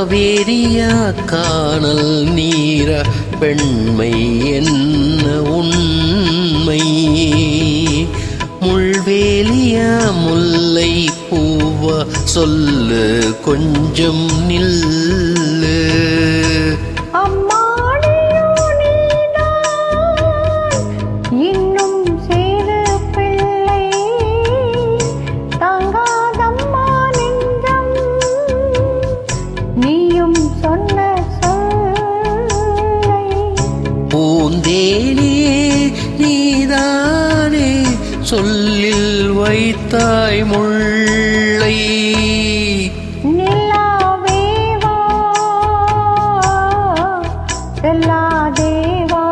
காவேரியா காணல் நீர பெண்மை என்ன உண்மை முள்வேலியா முல்லை பூவா சொல்லு கொஞ்சம் நில்லு பூந்தேனே நீதானே சொல்லில் வைத்தாய் முல்லை நிலாவேவா செல்லாதேவா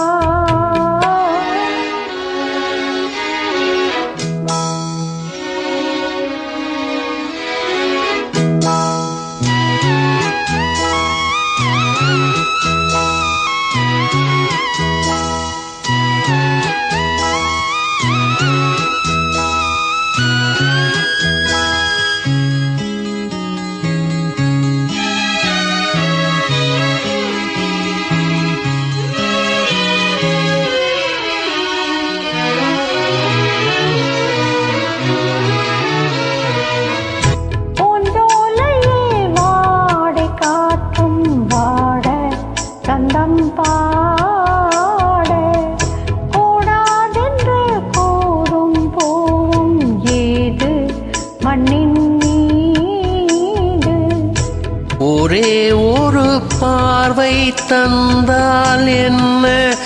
ஒரே ஒரு பார்வை தந்தால் என்ன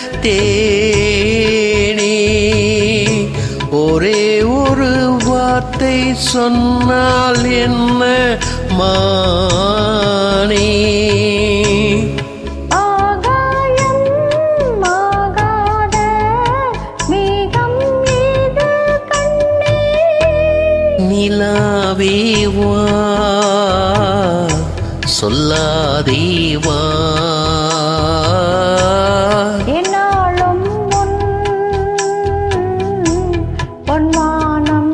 தேனே ஒரே ஒரு வார்த்தை சொன்னால் என்ன மானே நிலாவேவா சொல்லாதேவா என்னாலும் பொன்மானம்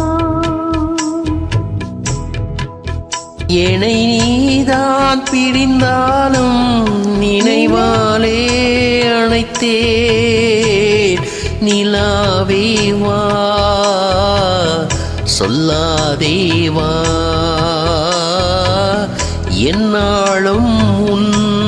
என்னை நீதான் பிரிந்தாலும் நினைவாலே அணைத்தேன் நிலாவேவா சொல்லாதேவா என்னாலும் உன்